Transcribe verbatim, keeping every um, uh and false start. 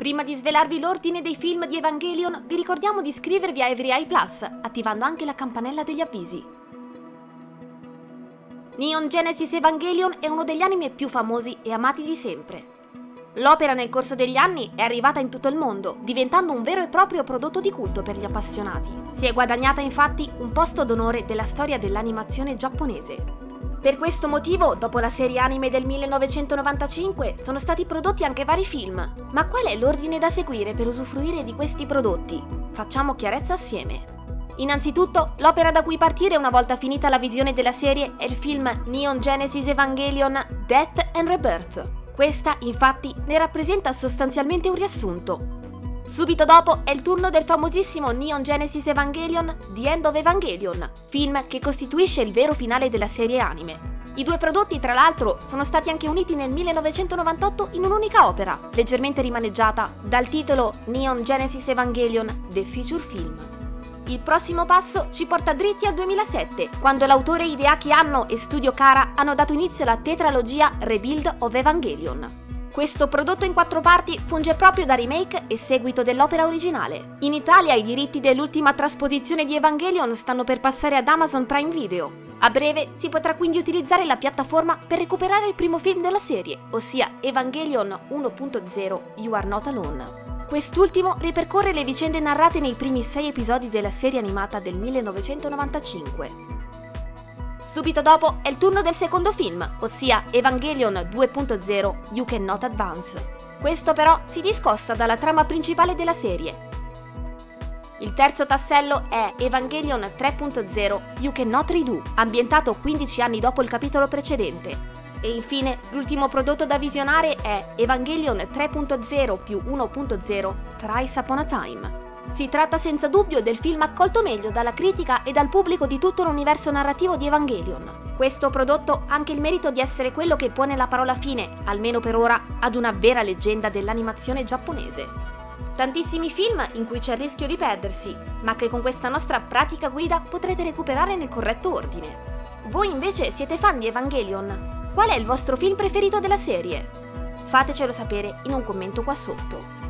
Prima di svelarvi l'ordine dei film di Evangelion, vi ricordiamo di iscrivervi a EveryEye Plus, attivando anche la campanella degli avvisi. Neon Genesis Evangelion è uno degli anime più famosi e amati di sempre. L'opera nel corso degli anni è arrivata in tutto il mondo, diventando un vero e proprio prodotto di culto per gli appassionati. Si è guadagnata infatti un posto d'onore della storia dell'animazione giapponese. Per questo motivo, dopo la serie anime del millenovecentonovantacinque, sono stati prodotti anche vari film. Ma qual è l'ordine da seguire per usufruire di questi prodotti? Facciamo chiarezza assieme. Innanzitutto, l'opera da cui partire una volta finita la visione della serie è il film Neon Genesis Evangelion Death and Rebirth. Questa, infatti, ne rappresenta sostanzialmente un riassunto. Subito dopo è il turno del famosissimo Neon Genesis Evangelion The End of Evangelion, film che costituisce il vero finale della serie anime. I due prodotti, tra l'altro, sono stati anche uniti nel millenovecentonovantotto in un'unica opera, leggermente rimaneggiata, dal titolo Neon Genesis Evangelion The Feature Film. Il prossimo passo ci porta dritti al duemilasette, quando l'autore Hideaki Anno e Studio Khara hanno dato inizio alla tetralogia Rebuild of Evangelion. Questo prodotto in quattro parti funge proprio da remake e seguito dell'opera originale. In Italia i diritti dell'ultima trasposizione di Evangelion stanno per passare ad Amazon Prime Video. A breve si potrà quindi utilizzare la piattaforma per recuperare il primo film della serie, ossia Evangelion uno punto zero You Are Not Alone. Quest'ultimo ripercorre le vicende narrate nei primi sei episodi della serie animata del millenovecentonovantacinque. Subito dopo è il turno del secondo film, ossia Evangelion due punto zero You Cannot Advance. Questo però si discosta dalla trama principale della serie. Il terzo tassello è Evangelion tre punto zero You Cannot Redo, ambientato quindici anni dopo il capitolo precedente. E infine l'ultimo prodotto da visionare è Evangelion tre punto zero più uno punto zero Thrice Upon a Time. Si tratta senza dubbio del film accolto meglio dalla critica e dal pubblico di tutto l'universo narrativo di Evangelion. Questo prodotto ha anche il merito di essere quello che pone la parola fine, almeno per ora, ad una vera leggenda dell'animazione giapponese. Tantissimi film in cui c'è il rischio di perdersi, ma che con questa nostra pratica guida potrete recuperare nel corretto ordine. Voi invece siete fan di Evangelion? Qual è il vostro film preferito della serie? Fatecelo sapere in un commento qua sotto.